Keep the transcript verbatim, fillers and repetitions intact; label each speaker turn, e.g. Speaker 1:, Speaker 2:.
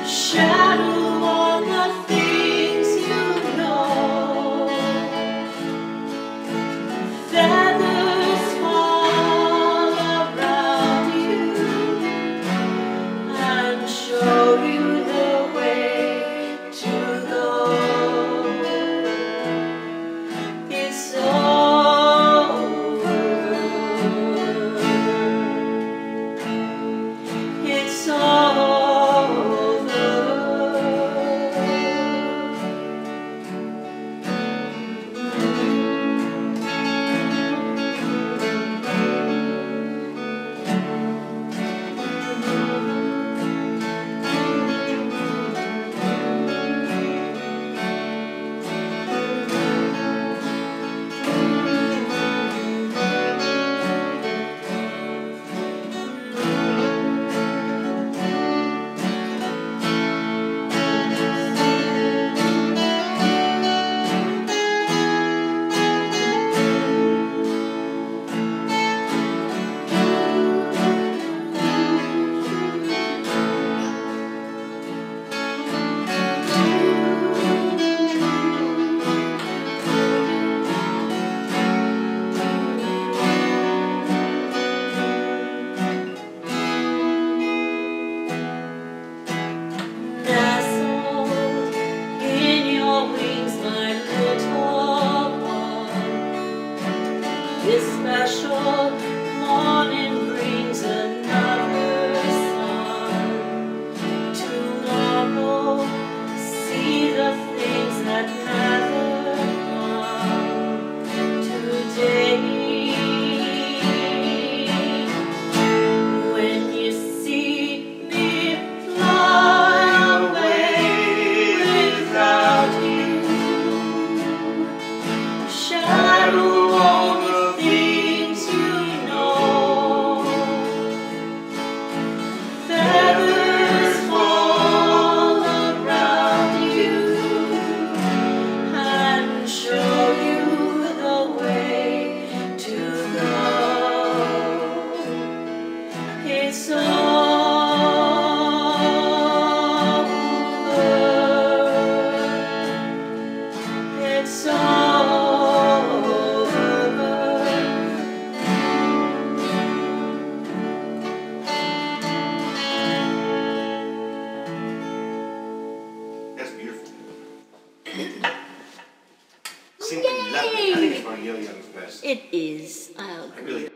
Speaker 1: Shadow on the things you know. Feathers fall around you and show you the way to go. It's over. It's over. This special morning brings another sun. Tomorrow, see the things that matter come. Today, when you see me fly away without you, shadow on the things you know. Feathers fall around you and show you the way to go. It's over. It's over.
Speaker 2: That's beautiful. Sing, I think it's my Yo-Yo's best.
Speaker 1: It is. I'll
Speaker 2: I really